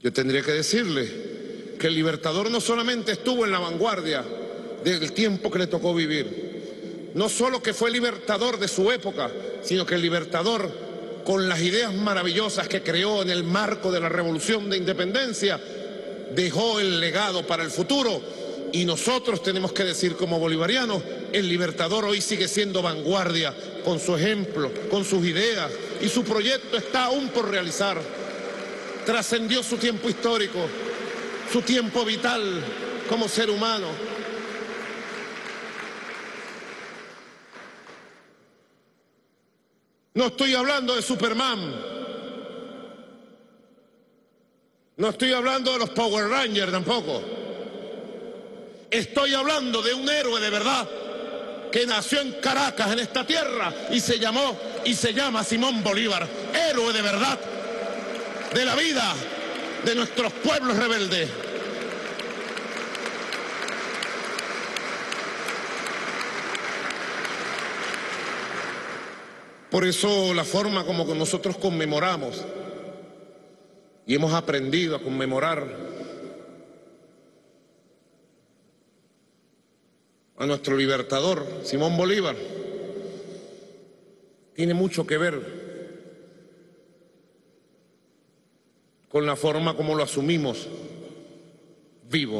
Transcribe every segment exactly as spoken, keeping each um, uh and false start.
Yo tendría que decirle que el Libertador no solamente estuvo en la vanguardia del tiempo que le tocó vivir, no solo que fue libertador de su época, sino que el Libertador, con las ideas maravillosas que creó en el marco de la Revolución de Independencia, dejó el legado para el futuro. Y nosotros tenemos que decir como bolivarianos, el Libertador hoy sigue siendo vanguardia con su ejemplo, con sus ideas, y su proyecto está aún por realizar. Trascendió su tiempo histórico, su tiempo vital como ser humano. No estoy hablando de Superman, no estoy hablando de los Power Rangers tampoco. Estoy hablando de un héroe de verdad que nació en Caracas, en esta tierra, y se llamó y se llama Simón Bolívar, héroe de verdad de la vida de nuestros pueblos rebeldes. Por eso la forma como nosotros conmemoramos y hemos aprendido a conmemorar a nuestro libertador, Simón Bolívar, tiene mucho que ver con la forma como lo asumimos vivo,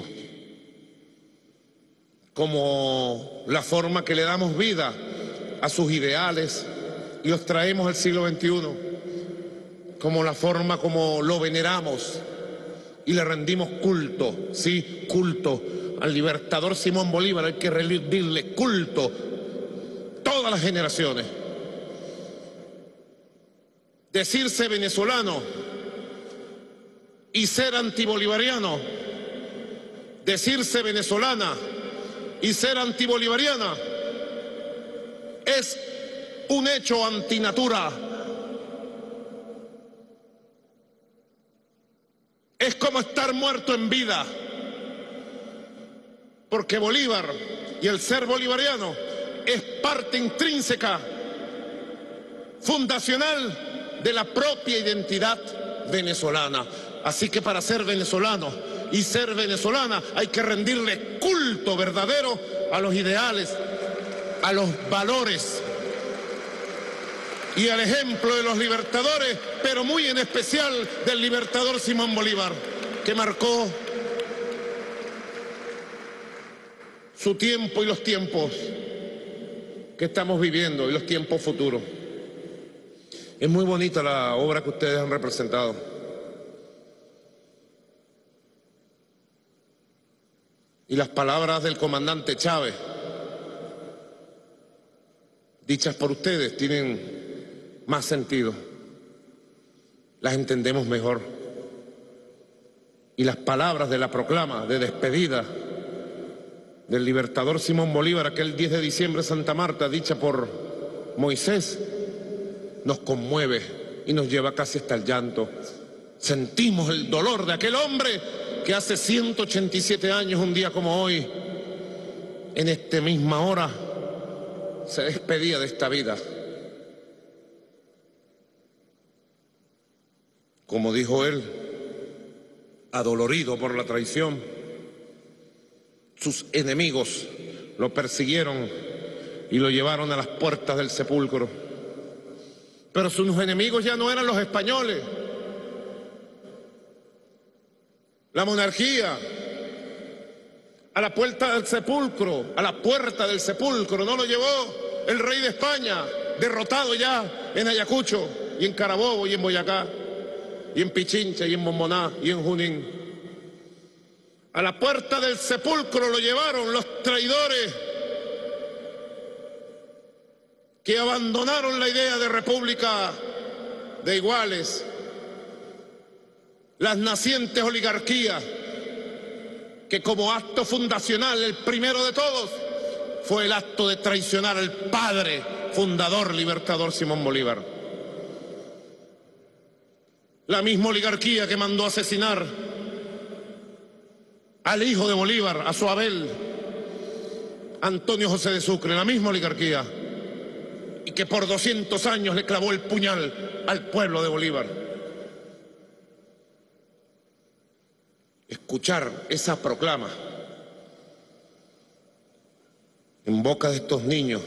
como la forma que le damos vida a sus ideales y los traemos al siglo veintiuno, como la forma como lo veneramos y le rendimos culto, sí, culto al libertador Simón Bolívar. Hay que rendirle culto todas las generaciones. Decirse venezolano y ser antibolivariano, decirse venezolana y ser antibolivariana es un hecho antinatura. Es como estar muerto en vida, porque Bolívar y el ser bolivariano es parte intrínseca, fundacional de la propia identidad venezolana. Así que para ser venezolano y ser venezolana hay que rendirle culto verdadero a los ideales, a los valores y al ejemplo de los libertadores, pero muy en especial del libertador Simón Bolívar, que marcó su tiempo y los tiempos que estamos viviendo y los tiempos futuros. Es muy bonita la obra que ustedes han representado. Y las palabras del comandante Chávez, dichas por ustedes, tienen más sentido. Las entendemos mejor. Y las palabras de la proclama de despedida del libertador Simón Bolívar, aquel diez de diciembre en Santa Marta, dicha por Moisés, nos conmueve y nos lleva casi hasta el llanto. Sentimos el dolor de aquel hombre que hace ciento ochenta y siete años, un día como hoy, en esta misma hora, se despedía de esta vida. Como dijo él, adolorido por la traición, sus enemigos lo persiguieron y lo llevaron a las puertas del sepulcro. Pero sus enemigos ya no eran los españoles, la monarquía. A la puerta del sepulcro, a la puerta del sepulcro, no lo llevó el rey de España, derrotado ya en Ayacucho y en Carabobo y en Boyacá y en Pichincha y en Bomboná y en Junín. A la puerta del sepulcro lo llevaron los traidores que abandonaron la idea de república de iguales, las nacientes oligarquías, que como acto fundacional, el primero de todos, fue el acto de traicionar al padre fundador, libertador Simón Bolívar. La misma oligarquía que mandó asesinar al hijo de Bolívar, a su Abel, Antonio José de Sucre, la misma oligarquía, y que por doscientos años le clavó el puñal al pueblo de Bolívar. escuchar esa proclama en boca de estos niños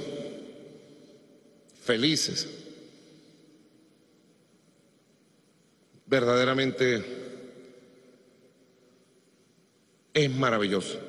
felices, verdaderamente es maravilloso.